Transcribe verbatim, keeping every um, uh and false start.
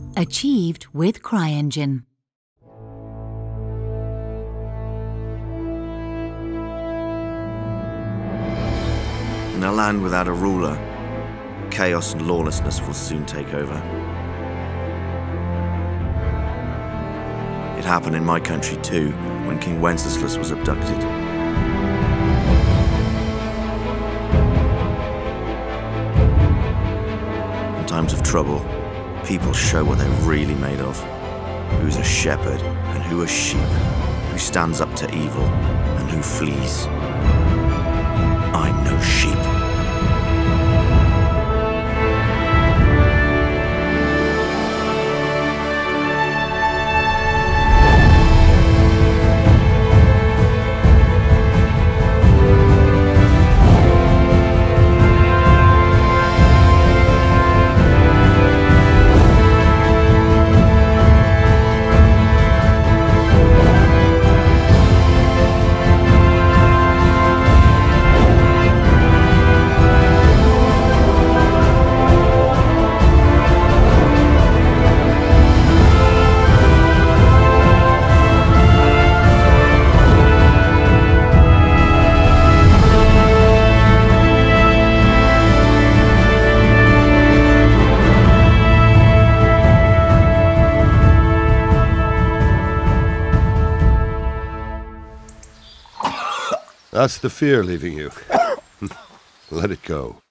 Achieved with CryEngine. In a land without a ruler, chaos and lawlessness will soon take over. It happened in my country too, when King Wenceslas was abducted. In times of trouble, people show what they're really made of. Who's a shepherd and who a sheep, who stands up to evil and who flees. I'm no sheep. That's the fear leaving you. Let it go.